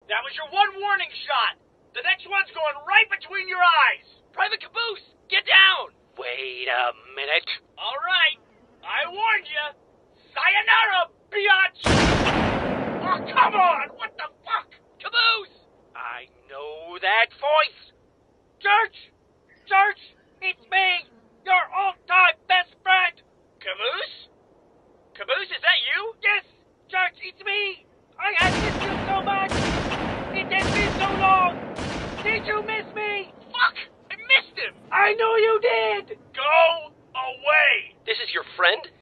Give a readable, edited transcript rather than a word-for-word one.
That was your one warning shot. The next one's going right between your eyes. Private Caboose, get down! Wait a minute. All right. I warned you. Sayonara, biatch! Oh, come on! What the fuck? Caboose! I know that voice. Church! Church! It's me! Your all-time best friend! Caboose? Caboose, is that you? Yes! Church, it's me! I have missed you so much! It has been so long! Did you miss me? Fuck! I missed him! I know you did! Go away! This is your friend?